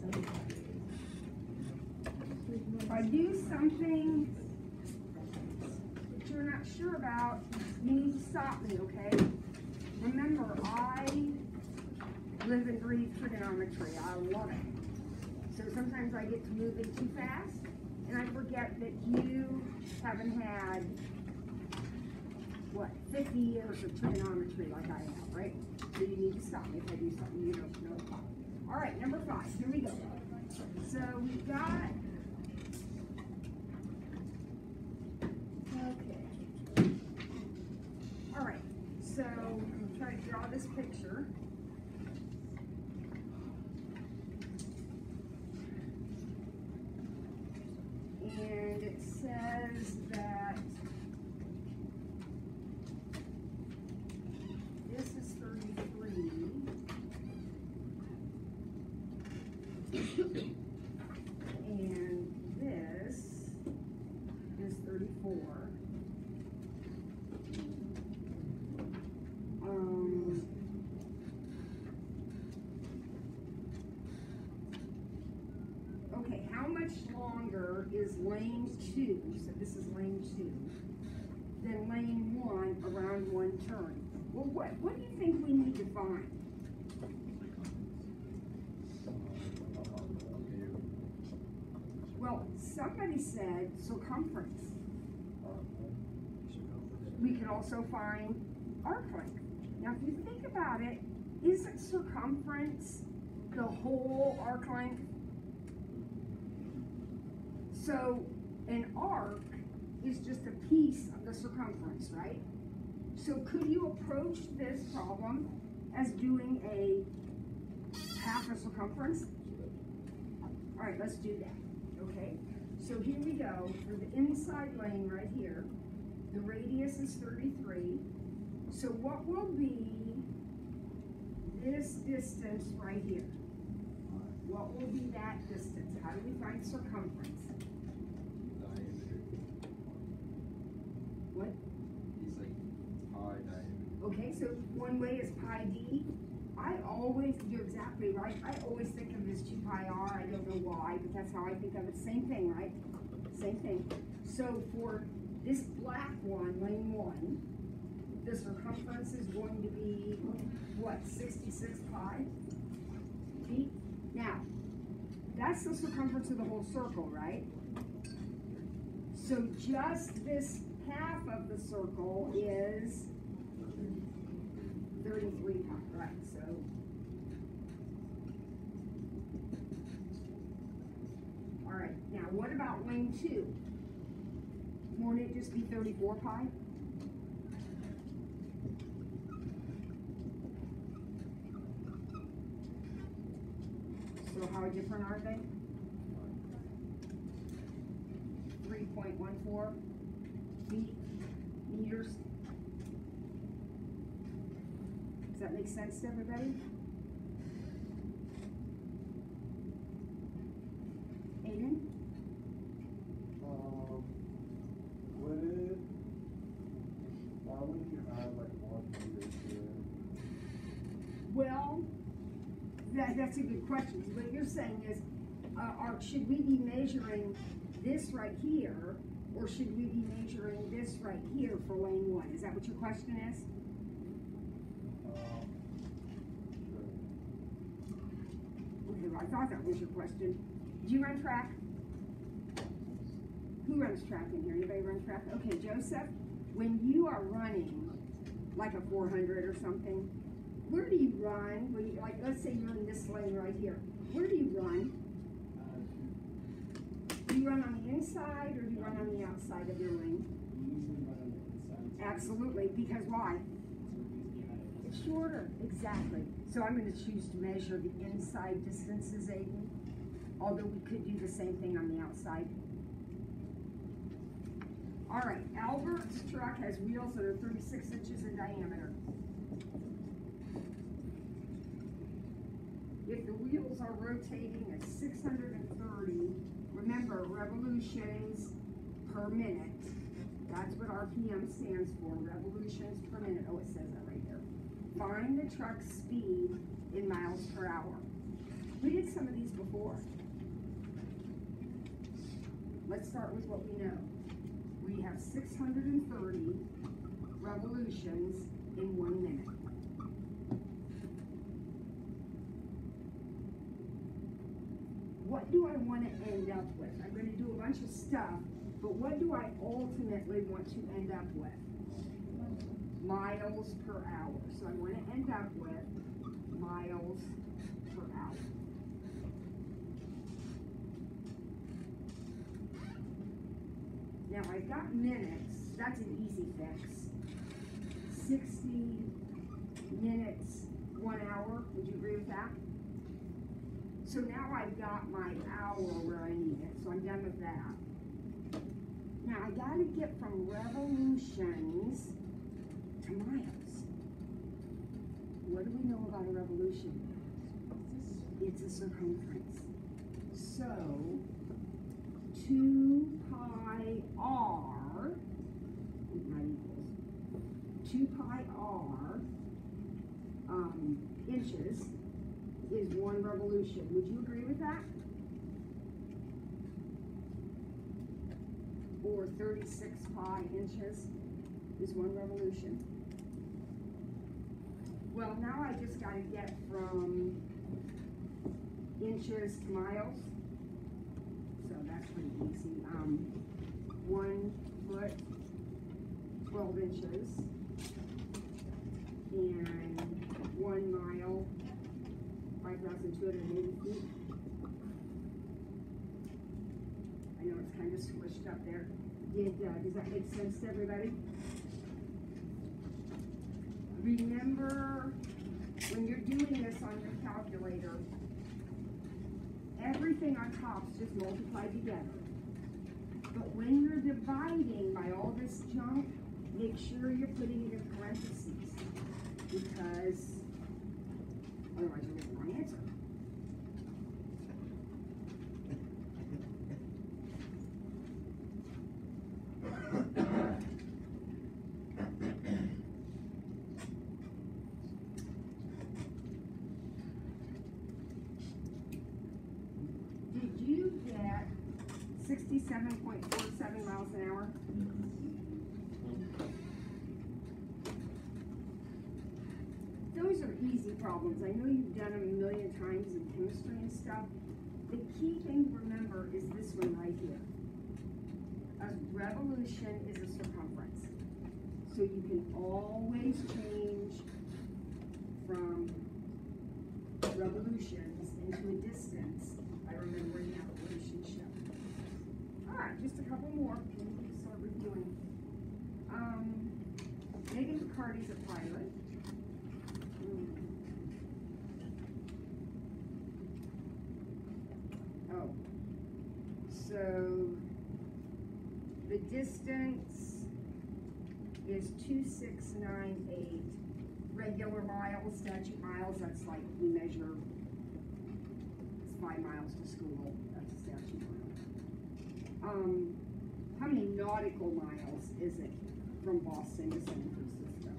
If I do something that you're not sure about, you need to stop me, okay? Remember, I live and breathe trigonometry. I love it. So sometimes I get to moving too fast, and I forget that you haven't had, what, 50 years of trigonometry like I have, right? So you need to stop me if I do something you don't know about. All right, number 5, here we go. So we've got, okay. All right, so I'm trying to draw this picture. And it says that this is 33. And this is 34. Okay, how much longer is lane 2, so this is lane 2, than lane 1 around one turn? Well, what do you think we need to find? Well, somebody said circumference. We could also find arc length. Now, if you think about it, isn't circumference the whole arc length? So an arc is just a piece of the circumference, right? So could you approach this problem as doing a half a circumference? All right, let's do that, okay? So here we go, for the inside lane right here, the radius is 33. So what will be this distance right here? What will be that distance? How do we find circumference? What? It's like pi diameter. Okay, so one way is pi d. You're exactly right. I always think of it as 2 pi r. I don't know why, but that's how I think of it. Same thing, right? Same thing. So for this black one, lane 1, the circumference is going to be, what, 66 pi feet? Now, that's the circumference of the whole circle, right? So just this half of the circle is 33 pi, right? So all right, now what about lane 2? Won't it just be 34 pi? So how different are they? 3.14 feet, meters. Does that make sense to everybody? Aiden? Why wouldn't you add like 1 meter to it? Well, that's a good question. What you're saying is, should we be measuring this right here, or should we be measuring this right here for lane 1? Is that what your question is? Sure. Okay, well, I thought that was your question. Do you run track? Who runs track in here? Anybody run track? Okay, Joseph, when you are running like a 400 or something, where do you run? When you, like, let's say you're in this lane right here. Where do you run? Do you run on the inside or do you run on the outside of your lane? Absolutely, because why? It's shorter, exactly. So I'm going to choose to measure the inside distances, Aiden, although we could do the same thing on the outside. All right, Albert's truck has wheels that are 36 inches in diameter. If the wheels are rotating at 630, remember, revolutions per minute. That's what RPM stands for, revolutions per minute. Oh, it says that right there. Find the truck's speed in miles per hour. We did some of these before. Let's start with what we know. We have 630 revolutions in 1 minute. What do I want to end up with? I'm going to do a bunch of stuff, but what do I ultimately want to end up with? Miles per hour. So I want to end up with miles per hour. Now I've got minutes. That's an easy fix. 60 minutes, 1 hour. Would you agree with that? So now I've got my hour where I need it. So I'm done with that. Now I got to get from revolutions to miles. What do we know about a revolution? It's a circumference. So 2 pi r, not equals, 2 pi r inches is 1 revolution. Would you agree with that? Or 36 pi inches is 1 revolution. Well, now I just got to get from inches to miles. So that's pretty easy. 1 foot, 12 inches, and 1 mile, 5,280 feet. I know it's kind of squished up there. Does that make sense to everybody? Remember, when you're doing this on your calculator, everything on top's just multiplied together. But when you're dividing by all this junk, make sure you're putting it in parentheses, because otherwise you'll get the wrong answer. Did you get 67.47 miles an hour? Those are easy problems. I know you've done them a million times in chemistry and stuff. The key thing to remember is this one right here. A revolution is a circumference. So you can always change from revolutions into a distance by remembering that relationship. All right, just a couple more, and we can start reviewing. Megan McCarty's a pilot. Oh, so the distance is 2698 regular miles, statute miles. That's like we measure. It's 5 miles to school. That's a statute mile. How many nautical miles is it from Boston to San Francisco?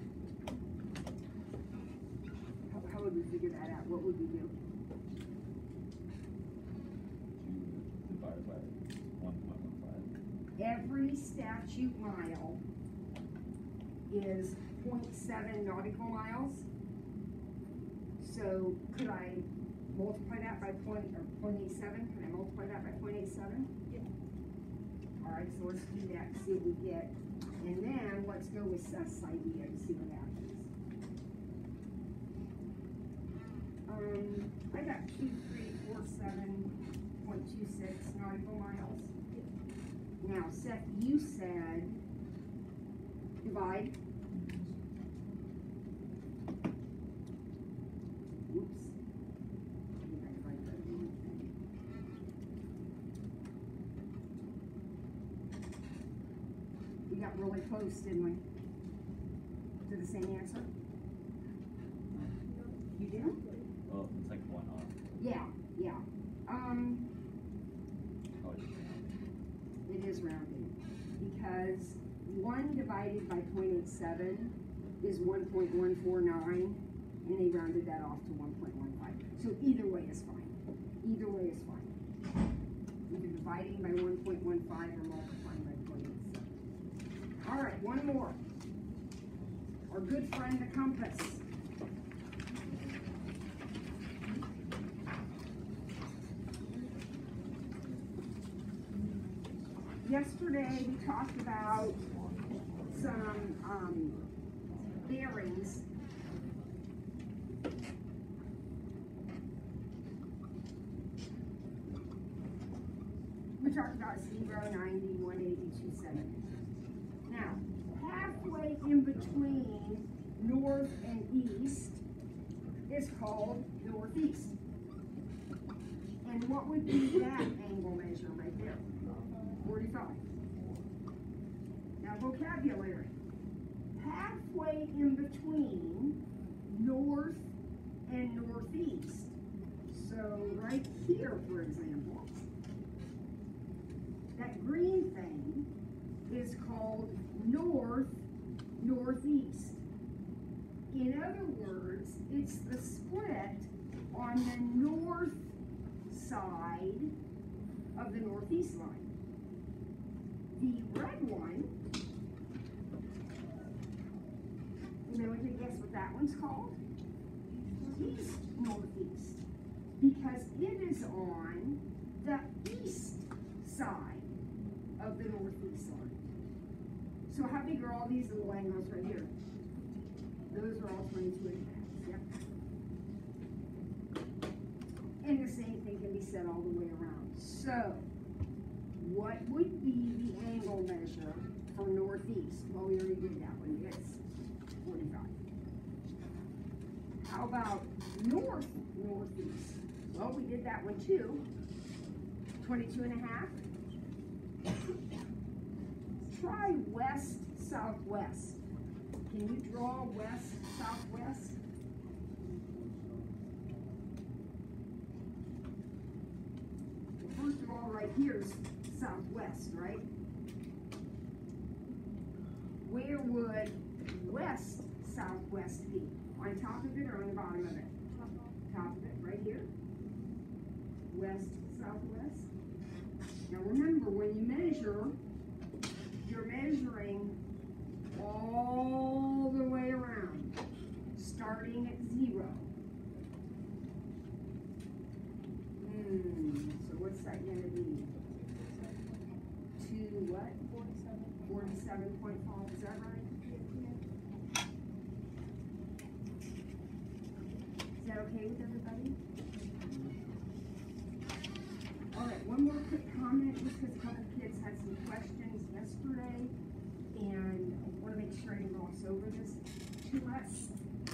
How would we figure that out? What would we do? Divided by 1.15. Every statute mile is 0.7 nautical miles. So could I multiply that by 0.87? Can I multiply that by 0.87? Yeah. All right, so let's do that and see what we get. And then let's go with Seth's idea and see what happens. I got 2347.26 nautical miles. Now, Seth, you said divide. Oops. We got really close, didn't we? To the same answer? You do? Well, it's like 1 off. Yeah, yeah. Oh, it's It is rounding because 1 divided by 0.87 is 1.149, and they rounded that off to 1.15. So either way is fine. Either way is fine. Either dividing by 1.15 or multiplying by 0.87. All right, one more. Our good friend, the compass. Yesterday we talked about some bearings. We talked about 0, 90, 180, 270. Now, halfway in between north and east is called northeast. And what would be that angle measure right there? 45. Now, vocabulary. Halfway in between north and northeast. So, right here, for example, that green thing is called northeast. In other words, it's the split on the north side of the northeast line. The red one, anyone can guess what that one's called? East northeast, because it is on the east side of the northeast line. So how big are all these little angles right here? Those are all 22.5. Yep. And the same thing can be said all the way around. So, what would be the angle measure for northeast? Well, we already did that one. It's 45. How about northeast? Well, we did that one too. 22.5. Try west, southwest. Can you draw west, southwest? First of all, right here's southwest, right? Where would west, southwest be? On top of it or on the bottom of it? Top of it, right here. West, southwest. Now remember, when you measure, you're measuring all the way around, starting at 0. So what's that going to be? To what? 47.5, is that right? Is that okay with everybody? All right, one more quick comment, just because a couple kids had some questions yesterday, and I want to make sure I didn't gloss over this too much.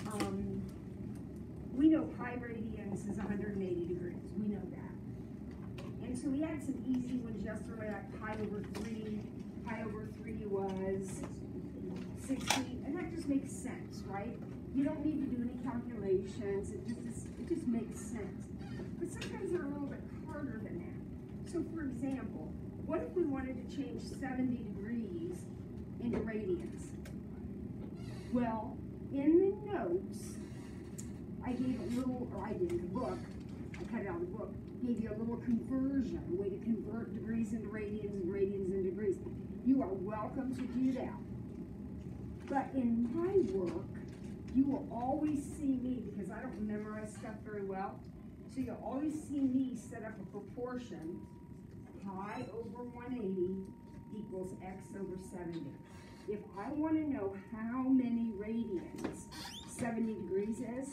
We know pi radians is 180 degrees. We know that. And so we had some easy ones yesterday, like pi over 3. Pi over 3 was 60, and that just makes sense, right? You don't need to do any calculations. It just makes sense. But sometimes they're a little bit harder than that. So for example, what if we wanted to change 70 degrees into radians? Well, in the notes, I gave a little, or I did in the book, I cut it out of the book, gave you a little conversion, a way to convert degrees into radians and radians into degrees. You are welcome to do that. But in my work, you will always see me, because I don't memorize stuff very well, so you'll always see me set up a proportion. Pi over 180 equals x over 70. If I want to know how many radians 70 degrees is,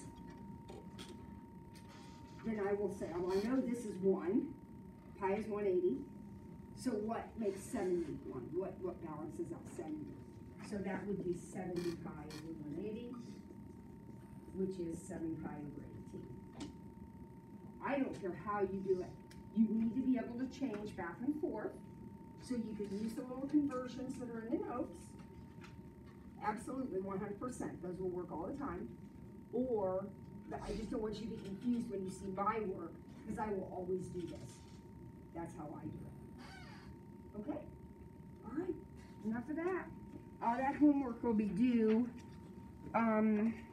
then I will say, well, I know this is 1. Pi is 180. So what makes 70 1? What balances out 70? So that would be 70 pi over 180, which is 7 pi over 18. I don't care how you do it. You need to be able to change back and forth. So you could use the little conversions that are in the notes. Absolutely, 100%. Those will work all the time. Or, I just don't want you to be confused when you see my work, because I will always do this. That's how I do it. Okay? All right. Enough of that. All that homework will be due